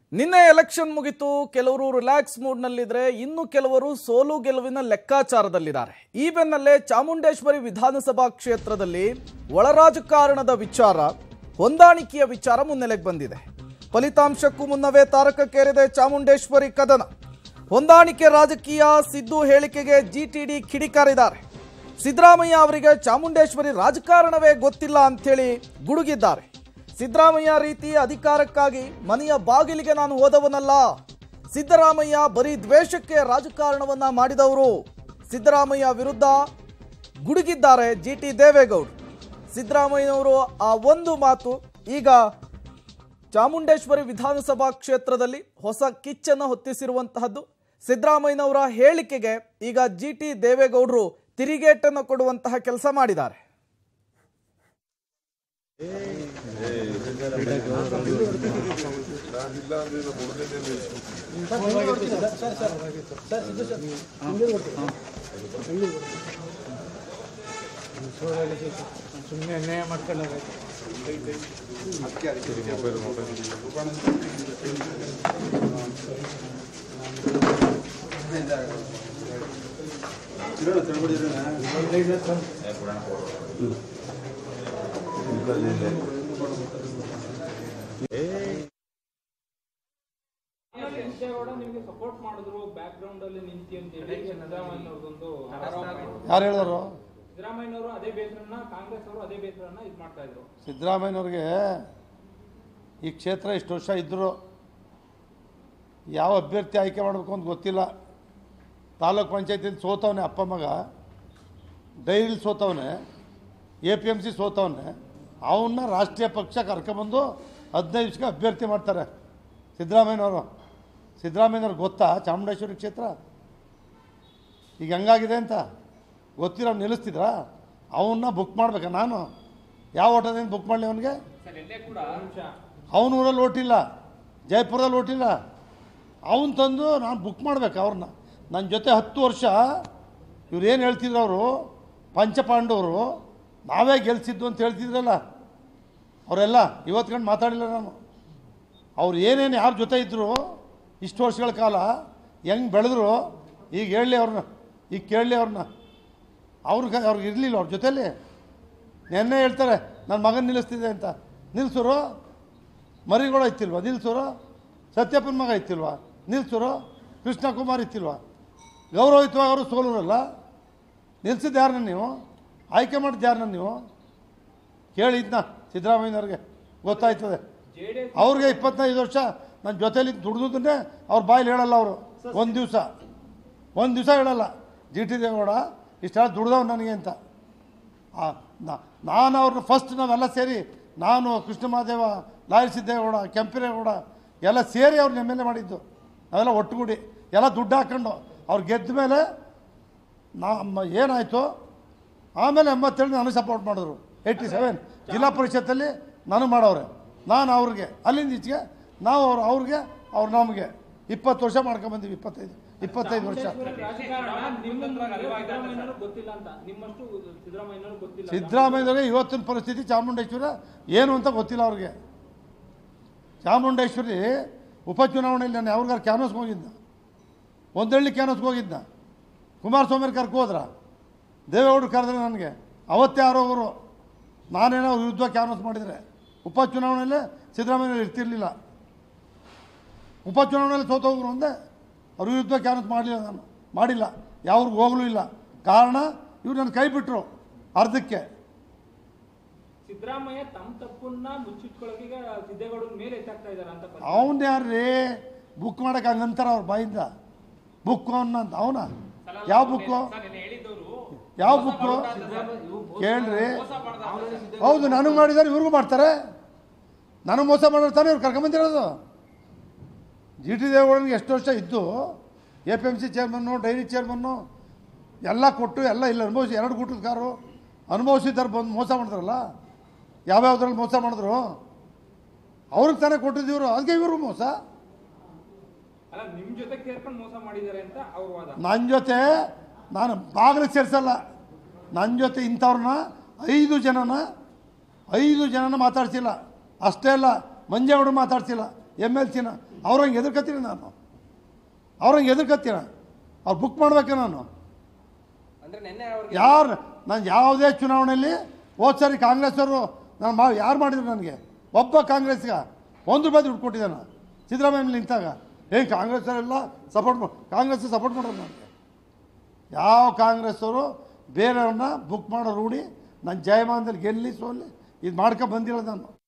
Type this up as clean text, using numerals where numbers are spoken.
ನಿನ್ನೆ ಎಲೆಕ್ಷನ್ ಮುಗಿತು. ಕೆಲವರು ರಿಲ್ಯಾಕ್ಸ್ ಮೂಡ್ ನಲ್ಲಿದ್ರೆ, ಇನ್ನು ಕೆಲವರು ಸೋಲು ಗೆಲುವಿನ ಲೆಕ್ಕಾಚಾರದಲ್ಲಿದ್ದಾರೆ. ಈ ಬೆನ್ನಲ್ಲೇ ಚಾಮುಂಡೇಶ್ವರಿ ವಿಧಾನಸಭಾ ಕ್ಷೇತ್ರದಲ್ಲಿ ಒಳರಾಜಕಾರಣದ ವಿಚಾರ, ಹೊಂದಾಣಿಕೆಯ ವಿಚಾರ ಮುನ್ನೆಲೆಗೆ ಬಂದಿದೆ. ಫಲಿತಾಂಶಕ್ಕೂ ಮುನ್ನವೇ ತಾರಕಕ್ಕೇರಿದೆ ಚಾಮುಂಡೇಶ್ವರಿ ಕದನ. ಹೊಂದಾಣಿಕೆ ರಾಜಕೀಯ. ಸಿದ್ದು ಹೇಳಿಕೆಗೆ ಜಿಟಿಡಿ ಕಿಡಿಕಾರಿದ್ದಾರೆ. ಸಿದ್ದರಾಮಯ್ಯ ಅವರಿಗೆ ಚಾಮುಂಡೇಶ್ವರಿ ರಾಜಕಾರಣವೇ ಗೊತ್ತಿಲ್ಲ ಅಂಥೇಳಿ ಗುಡುಗಿದ್ದಾರೆ. ಸಿದ್ದರಾಮಯ್ಯ ರೀತಿ ಅಧಿಕಾರಕ್ಕಾಗಿ ಮನೆಯ ಬಾಗಿಲಿಗೆ ನಾನು ಹೋದವನಲ್ಲ. ಸಿದ್ದರಾಮಯ್ಯ ಬರೀ ದ್ವೇಷಕ್ಕೆ ರಾಜಕಾರಣವನ್ನ ಮಾಡಿದವರು. ಸಿದ್ದರಾಮಯ್ಯ ವಿರುದ್ಧ ಗುಡುಗಿದ್ದಾರೆ ಜಿಟಿ ದೇವೇಗೌಡರು. ಸಿದ್ದರಾಮಯ್ಯನವರು ಆ ಒಂದು ಮಾತು ಈಗ ಚಾಮುಂಡೇಶ್ವರಿ ವಿಧಾನಸಭಾ ಕ್ಷೇತ್ರದಲ್ಲಿ ಹೊಸ ಕಿಚ್ಚನ್ನು ಹೊತ್ತಿಸಿರುವಂತಹದ್ದು. ಸಿದ್ದರಾಮಯ್ಯನವರ ಹೇಳಿಕೆಗೆ ಈಗ ಜಿಟಿ ದೇವೇಗೌಡರು ತಿರುಗೇಟನ್ನು ಕೊಡುವಂತಹ ಕೆಲಸ ಮಾಡಿದ್ದಾರೆ. ಯಾರು ಹೇಳಿದ್ರು? ಸಿದ್ದರಾಮಯ್ಯನವ್ರಿಗೆ ಈ ಕ್ಷೇತ್ರ ಇಷ್ಟು ವರ್ಷ ಇದ್ದರು, ಯಾವ ಅಭ್ಯರ್ಥಿ ಆಯ್ಕೆ ಮಾಡಬೇಕು ಅಂತ ಗೊತ್ತಿಲ್ಲ. ತಾಲೂಕ್ ಪಂಚಾಯತಿಯಲ್ಲಿ ಸೋತವನೆ, ಅಪ್ಪ ಮಗ ಡೈರಿಲಿ ಸೋತವನೆ, APMC ಸೋತವನೆ. ಅವನ್ನ ರಾಷ್ಟ್ರೀಯ ಪಕ್ಷ ಕರ್ಕೊಂಬಂದು 15 ದಿವಸಕ್ಕೆ ಅಭ್ಯರ್ಥಿ ಮಾಡ್ತಾರೆ ಸಿದ್ದರಾಮಯ್ಯನವರು. ಸಿದ್ದರಾಮಯ್ಯನವ್ರಿಗೆ ಗೊತ್ತಾ ಚಾಮುಂಡೇಶ್ವರಿ ಕ್ಷೇತ್ರ ಈಗ ಹೆಂಗಾಗಿದೆ ಅಂತ ಗೊತ್ತಿರೋ ನಿಲ್ಲಿಸ್ತಿದ್ರಾ? ಅವನ್ನ ಬುಕ್ ಮಾಡ್ಬೇಕಾ? ನಾನು ಯಾವ ಓಟದಿಂದ ಬುಕ್ ಮಾಡಲಿ? ಅವನಿಗೆ ಅವನ ಊರಲ್ಲಿ ಓಟಿಲ್ಲ, ಜಯಪುರದಲ್ಲಿ ಓಟಿಲ್ಲ. ಅವನು ತಂದು ನಾನು ಬುಕ್ ಮಾಡ್ಬೇಕು ಅವ್ರನ್ನ. ನನ್ನ ಜೊತೆ 10 ವರ್ಷ ಇವ್ರು ಏನು ಹೇಳ್ತಿದ್ರು, ಅವರು ಪಂಚಪಾಂಡವರು ನಾವೇ ಗೆಲ್ಸಿದ್ದು ಅಂತ ಹೇಳ್ತಿದ್ರಲ್ಲ, ಅವರೆಲ್ಲ ಇವತ್ತು ಗಂಟು ಮಾತಾಡಿಲ್ಲ ನಾನು. ಅವ್ರು ಏನೇನು ಯಾರ ಜೊತೆ ಇದ್ದರು ಇಷ್ಟು ವರ್ಷಗಳ ಕಾಲ, ಹೆಂಗೆ ಬೆಳೆದ್ರು, ಈಗ ಹೇಳಲಿ ಅವ್ರನ್ನ, ಈಗ ಕೇಳಲಿ ಅವ್ರನ್ನ. ಅವ್ರಿಗೆ ಇರಲಿಲ್ಲ ಅವ್ರ ಜೊತೆಯಲ್ಲಿ. ನೆನ್ನೆ ಹೇಳ್ತಾರೆ ನನ್ನ ಮಗನ ನಿಲ್ಲಿಸ್ತಿದೆ ಅಂತ. ನಿಲ್ಸೋರು ಮರಿಗಳು ಇತ್ತಿಲ್ವ? ನಿಲ್ಸೋರು ಸತ್ಯಪ್ಪನ ಮಗ ಇತ್ತಿಲ್ವ? ನಿಲ್ಸೋರು ಕೃಷ್ಣಕುಮಾರ್ ಇತ್ತಿಲ್ವ? ಗೌರವಯುತವಾಗಿ ಅವರು ಸೋಲೂರಲ್ಲ. ನಿಲ್ಸಿದ್ದು ಯಾರನ್ನ ನೀವು? ಆಯ್ಕೆ ಮಾಡಿದ್ದು ಯಾರನ್ನ ನೀವು? ಕೇಳಿದ್ನ ಸಿದ್ದರಾಮಯ್ಯನವ್ರಿಗೆ ಗೊತ್ತಾಯ್ತದೆ. ಅವ್ರಿಗೆ 25 ವರ್ಷ ನನ್ನ ಜೊತೇಲಿ ದುಡ್ದನ್ನೇ ಅವ್ರ ಬಾಯಲ್ಲಿ ಹೇಳಲ್ಲ. ಅವರು ಒಂದು ದಿವಸ ಹೇಳಲ್ಲ, ಜಿಟಿ ದೇವೇಗೌಡ ಇಷ್ಟೆಲ್ಲ ದುಡ್ದವ್ ನನಗೆ ಅಂತ. ನಾನು ಅವ್ರನ್ನ ಫಸ್ಟ್ ನಾವೆಲ್ಲ ಸೇರಿ, ನಾನು ಕೃಷ್ಣ ಮಹಾದೇವ, ಲಾಯರ್ ಸಿದ್ದೇಗೌಡ, ಕೆಂಪೇಗೌಡ ಎಲ್ಲ ಸೇರಿ ಅವ್ರನ್ನ MLA ಮಾಡಿದ್ದು. ನಾವೆಲ್ಲ ಒಟ್ಟುಗೂಡಿ ಎಲ್ಲ ದುಡ್ಡು ಹಾಕ್ಕೊಂಡು ಅವ್ರು ಗೆದ್ದ ಮೇಲೆ ಏನಾಯಿತು, ಆಮೇಲೆ 87 ನನಗೆ ಸಪೋರ್ಟ್ ಮಾಡಿದ್ರು. 87 ಜಿಲ್ಲಾ ಪರಿಷತ್ತಲ್ಲಿ ನನಗೆ ಮಾಡವ್ರೆ. ನಾನು ಅವ್ರಿಗೆ ಅಲ್ಲಿಂದ ಈಚೆಗೆ ನಾವು ಅವ್ರಿಗೆ ಅವ್ರು ನಮಗೆ 20 ವರ್ಷ ಮಾಡ್ಕೊಂಬಂದೀವಿ. 25 ವರ್ಷ. ಸಿದ್ದರಾಮಯ್ಯವ್ರಿಗೆ ಇವತ್ತಿನ ಪರಿಸ್ಥಿತಿ ಚಾಮುಂಡೇಶ್ವರ ಏನು ಅಂತ ಗೊತ್ತಿಲ್ಲ ಅವ್ರಿಗೆ. ಚಾಮುಂಡೇಶ್ವರಿ ಉಪಚುನಾವಣೆಯಲ್ಲಿ ನಾನು ಅವ್ರಿಗಾರು ಕ್ಯಾನ್ವಸ್ಗೆ ಹೋಗಿದ್ದ, ಒಂದಳ್ಳಿ ಕ್ಯಾನ್ವಸ್ಗೆ ಹೋಗಿದ್ದ. ಕುಮಾರಸ್ವಾಮಿ ಕರ್ಕೊ ಹೋದ್ರ, ದೇವೇಗೌಡರು ಕರೆದ್ರೆ ನನಗೆ ಅವತ್ತೇ ಆರೋಗರು. ನಾನೇನೋ ಅವ್ರ ವಿರುದ್ಧ ಕ್ಯಾನ್ವಸ್ ಮಾಡಿದರೆ ಉಪಚುನಾವಣೆಯಲ್ಲೇ ಸಿದ್ದರಾಮಯ್ಯ ಇರ್ತಿರ್ಲಿಲ್ಲ. ಉಪಚುನಾವಣೆಯಲ್ಲಿ ಸೋತೋಗ್ರು ಒಂದೇ, ಅವ್ರ ವಿರುದ್ಧ ಕ್ಯಾನ್ವಸ್ ಮಾಡಿಲ್ಲ, ಯಾವ್ರಿಗೂ ಹೋಗಲೂ ಇಲ್ಲ. ಕಾರಣ ಇವ್ರು ನನ್ನ ಕೈ ಬಿಟ್ಟರು ಅರ್ಧಕ್ಕೆ. ಸಿದ್ದರಾಮಯ್ಯ ತಮ್ಮ ತಪ್ಪನ್ನ ಮುಚ್ಚಿಟ್ಕೊಳ್ಳೋಕೆ ಸಿದ್ದೇಗೌಡರ ಮೇಲೆ ಎತ್ತಾಗ್ತಾ ಇದ್ದಾರೆ ಅಂತ. ಅವನ್ ಯಾರ್ರೀ ಬುಕ್ ಮಾಡಕ್ಕೆ ಹಂಗಂತಾರ ಅವ್ರ ಬಾಯಿಂದ? ಬುಕ್ ಅಂತ ಅವನ ಯಾವ ಬುಕ್ಕು? ಯಾವ ಬುಕ್ಕು ಕೇಳ್ರಿ? ಹೌದು, ನನಗೆ ಮಾಡಿದ್ದಾರೆ, ಇವ್ರಿಗೂ ಮಾಡ್ತಾರೆ. ನನಗೆ ಮೋಸ ಮಾಡಿರ್ತಾನೆ ಇವ್ರು ಕರ್ಕೊಂಬಂದಿರೋದು. ಜಿಟಿ ದೇವೇಗೌಡನಿಗೆ ಎಷ್ಟು ವರ್ಷ ಇದ್ದು APMC ಚೇರ್ಮನ್ನು, ಡೈರಿ ಚೇರ್ಮನ್ನು ಎಲ್ಲ ಕೊಟ್ಟು ಎಲ್ಲ ಇಲ್ಲ ಅನುಭವಿಸಿ 2 ಗುಟ್ಟದ ಕಾರು ಅನುಭವಿಸಿದ್ದಾರೆ. ಬಂದು ಮೋಸ ಮಾಡಿದ್ರಲ್ಲ, ಯಾವ್ಯಾವ್ದ್ರಲ್ಲಿ ಮೋಸ ಮಾಡಿದ್ರು ಅವ್ರಿಗೆ ತಾನೇ ಕೊಟ್ಟಿದ್ದೀವ್ರು, ಅದಕ್ಕೆ ಇವರು ಮೋಸ. ನಿಮ್ಮ ಜೊತೆ ಸೇರ್ಕೊಂಡು ಮೋಸ ಮಾಡಿದ್ದಾರೆ ಅಂತ ಅವ್ರ ವಾದ. ನನ್ನ ಜೊತೆ ನಾನು ಬಾಗಿಲಿಗೆ ಸೇರಿಸಲ್ಲ. ನನ್ನ ಜೊತೆ ಇಂಥವ್ರನ್ನ 5 ಜನನ ಮಾತಾಡ್ಸಿಲ್ಲ. ಅಷ್ಟೇ ಅಲ್ಲ, ಮಂಜೇಗೌಡರು ಮಾತಾಡ್ಸಿಲ್ಲ, MLC ನ ಅವ್ರಂಗೆ ಎದುರ್ಕತ್ತೀನಿ ನಾನು, ಅವ್ರಂಗೆ ಎದುರ್ಕತ್ತೀನ, ಅವ್ರು ಬುಕ್ ಮಾಡ್ಬೇಕೆ ನಾನು? ಯಾರು ನಾನು ಯಾವುದೇ ಚುನಾವಣೆಯಲ್ಲಿ ಹೋದ ಸಾರಿ ಕಾಂಗ್ರೆಸ್ಸವರು ನಾನು ಯಾರು ಮಾಡಿದ್ರು ನನಗೆ? ಒಬ್ಬ ಕಾಂಗ್ರೆಸ್ಗ ₹1 ದುಡ್ಡು ಕೊಟ್ಟಿದ್ದಾನೆ ಸಿದ್ದರಾಮಯ್ಯ ನಿಂತಾಗ. ಕಾಂಗ್ರೆಸ್ಸವರೆಲ್ಲ ಕಾಂಗ್ರೆಸ್ ಸಪೋರ್ಟ್ ಮಾಡೋರು ನನಗೆ. ಯಾವ ಕಾಂಗ್ರೆಸ್ಸವರು ಬೇರೆಯವ್ರನ್ನ ಬುಕ್ ಮಾಡೋ ರೂಢಿ ನನ್ನ ಜಯಮಾನದಲ್ಲಿ ಗೆಲ್ಲಿ ಸೋಲಿ ಇದು ಮಾಡ್ಕೊಂಡು ಬಂದಿರೋದು ನಾನು.